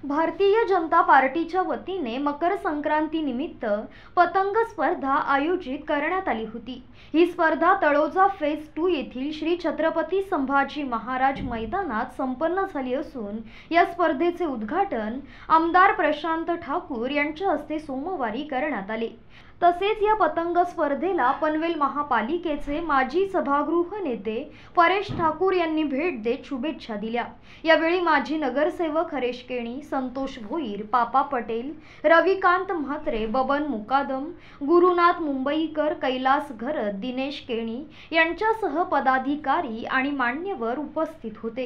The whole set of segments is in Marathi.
भारतीय जनता पार्टीच्या वतीने मकर संक्रांती निमित्त पतंग स्पर्धा आयोजित करण्यात आली होती। ही स्पर्धा तळोजा फेज 2 येथील श्री छत्रपती संभाजी महाराज मैदानात संपन्न झाली असून या स्पर्धेचे उद्घाटन आमदार प्रशांत ठाकूर यांच्या हस्ते सोमवारी करण्यात आले। तसेच या पतंग स्पर्धेला पनवेल महापालिकेचे माजी सभागृह नेते परेश ठाकूर यांनी भेट देत शुभेच्छा दिल्या। यावेळी माजी नगरसेवक हरेश केणी, संतोष भोईर, पापा पटेल, रविकांत म्हात्रे, बबन मुकादम, गुरुनाथ मुंबईकर, कैलास घरत, दिनेश केणी यांच्यासह पदाधिकारी आणि मान्यवर उपस्थित होते।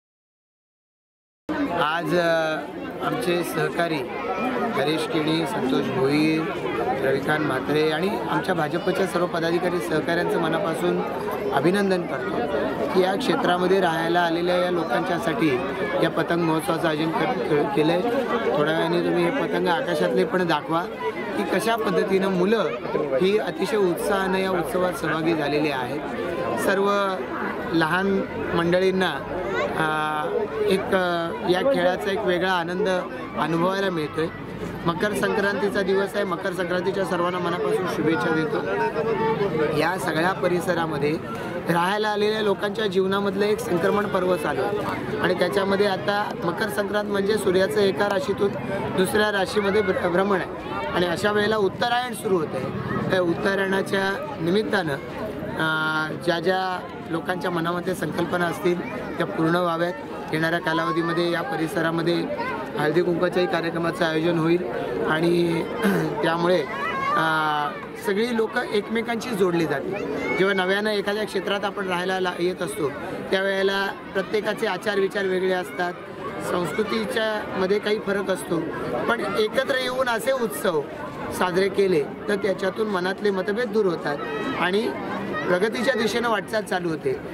आज आमचे सहकारी हरेश केणी, संतोष भोईर, रविकांत म्हात्रे आणि आमच्या भाजपच्या सर्व पदाधिकारी सहकाऱ्यांचं मनापासून अभिनंदन करतो की या क्षेत्रामध्ये राहायला आलेल्या या लोकांच्यासाठी या पतंग महोत्सवाचं आयोजन केलं आहे। थोड्या वेळाने तुम्ही हे पतंग आकाशातले पण दाखवा की कशा पद्धतीनं मुलं ही अतिशय उत्साहानं या उत्सवात सहभागी झालेली आहेत। सर्व लहान मंडळींना एक या खेळाचा एक वेगळा आनंद अनुभवायला मिळतोय। मकर संक्रांतीचा दिवस आहे। मकर संक्रांतीच्या सर्वांना मनापासून शुभेच्छा देतो। या सगळ्या परिसरामध्ये राहायला आलेल्या लोकांच्या जीवनामधलं एक संक्रमण पर्व चालू आहे आणि त्याच्यामध्ये आता मकर संक्रांत म्हणजे सूर्याचं एका राशीतून दुसऱ्या राशीमध्ये भ्रमण आहे आणि अशा वेळेला उत्तरायण सुरू होतं आहे। त्या उत्तरायणाच्या निमित्तानं ज्या ज्या लोकांच्या मनामध्ये संकल्पना असतील त्या पूर्ण व्हाव्यात। येणाऱ्या कालावधीमध्ये या परिसरामध्ये हळदी कुंकवाच्याही कार्यक्रमाचं आयोजन होईल आणि त्यामुळे सगळी लोक एकमेकांशी जोडली जातील। जेव्हा नव्यानं एखाद्या क्षेत्रात आपण राहायला येत असतो त्यावेळेला प्रत्येकाचे आचार विचार वेगळे असतात, संस्कृतीच्या मध्ये काही फरक असतो, पण एकत्र येऊन असे उत्सव साजरे केले तर त्याच्यातून मनातले मतभेद दूर होतात आणि प्रगतीच्या दिशेनं वाटचाल चालू होते।